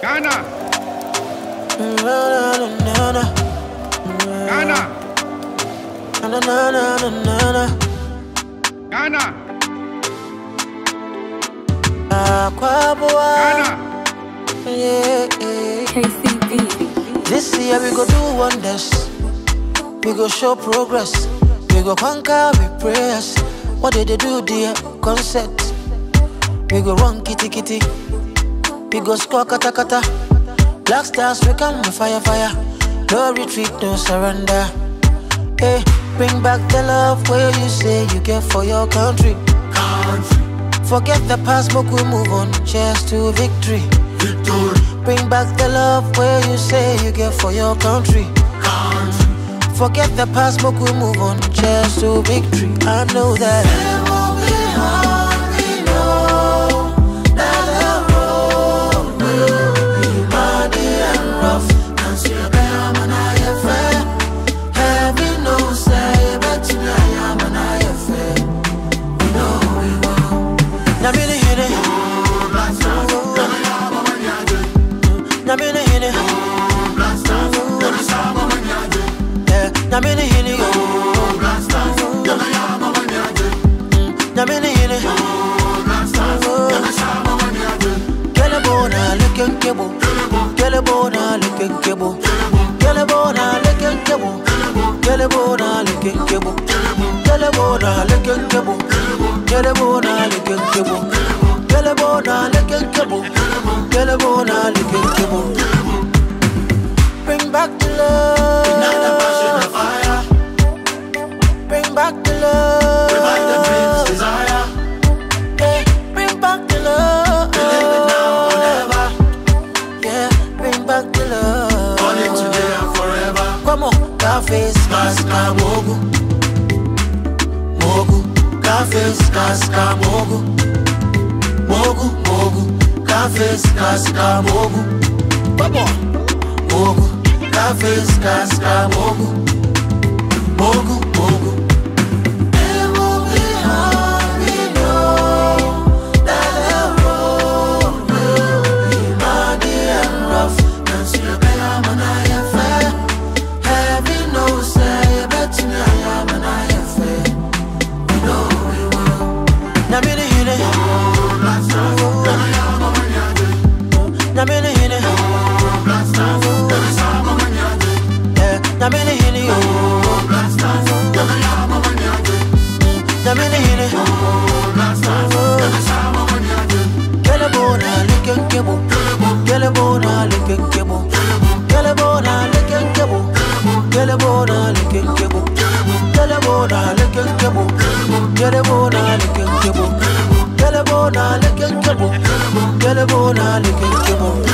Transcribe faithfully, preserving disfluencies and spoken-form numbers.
Ghana. Ghana. Ghana. Akwaboah. Ghana. Yeah, yeah. K C B. This year we go do wonders. We go show progress. We go conquer with prayers. What did they do, dear? Concert. We go run kitty kitty. We go score kata kata. Black stars we come with fire fire. No retreat, no surrender. Hey, bring back the love where you say you get for your country. Country. Forget the past, but we move on. Cheers to victory. Victory. Bring back the love where you say you get for your country. Country. Forget the past, but we move on. Cheers to victory. I know that it won't be hard. We know that the road will be muddy and rough. And see a bear, man, I have fair. Heaven knows say, but you know I am and I have fair. We know we will. Now me the hit it. Now me the hit it. Now me the hit it. Now me the hit it. Get a bona, look and kibble. Get a bona, look and kibble. Get a bona, look and kibble. Get a bona, look and kibble. Get a bona, look and kibble. Get a bona, look and kibble. Get a bona, look and kibble. Get a bona, look and kibble. Bring back the love. Ignite the passion of fire. Bring back the love. Revive the dreams, desire. Yeah, bring back the love. We live it now or never. Yeah, bring back the love. Calling today and forever. Come on, Cafes, Casca, Mogu. Mogu, Cafes, Casca, Mogu. Mogu, Mogu, Cafes, Casca, Mogu. Come on, Mogu, Cafes, Casca, Mogu. Mogu, Mogu. It will be hard, we know that the road will be muddy and rough. And see a bear, man, I have fair. Heaven knows, say, but you know I am and I have fair. We know we will. Now me the hit it. Now me the hit it. Yeah, now me the hit it. Now me the hit it. Get a bona, lick and kibble. Get a bona, lick and kibble. Get a bona, lick and kibble. Get a bona, lick and kibble. Get a bona, lick and kibble. Get a bona, lick and kibble. Get a bona, lick and kibble. Get a bona, lick and kibble.